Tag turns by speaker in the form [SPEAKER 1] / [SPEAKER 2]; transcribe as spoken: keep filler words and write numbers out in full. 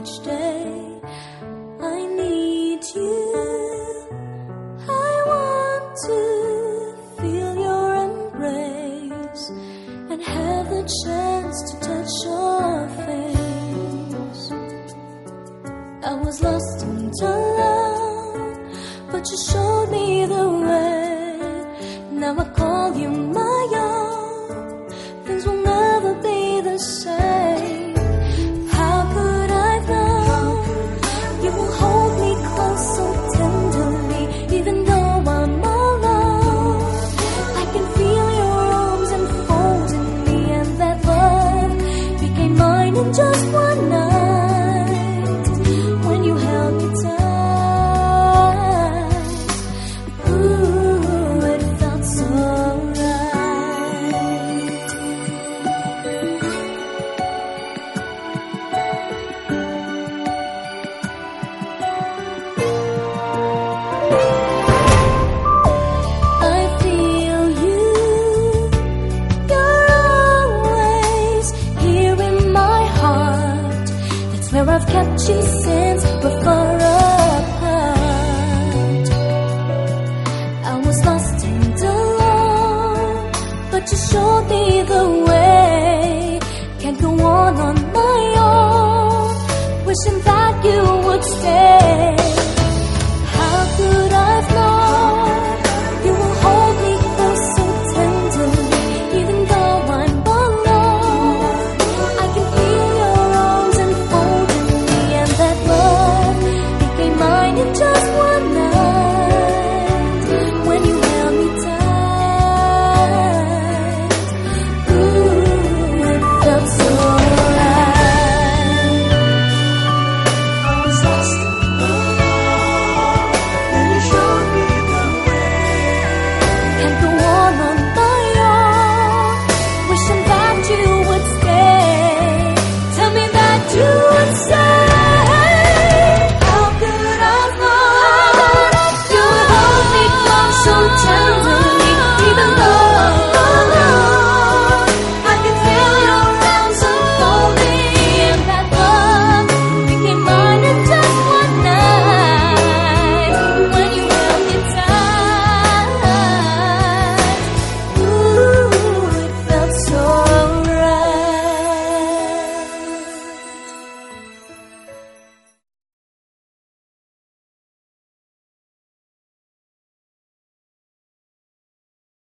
[SPEAKER 1] each day. I need you. I want to feel your embrace and have the chance to touch your face. I was lost and alone, but you showed me the way. Now I call you my own. Things will never be the same. How could I know you will hold me close so tenderly, even though I'm alone? I can feel your arms enfolding me, and that love became mine in just one night when you held me tight. Ooh, it felt so right. I feel you, you're always here in my heart. That's where I've kept you since we're far apart. I was lost and alone, but you showed me the way. Can't go on on my own, wishing that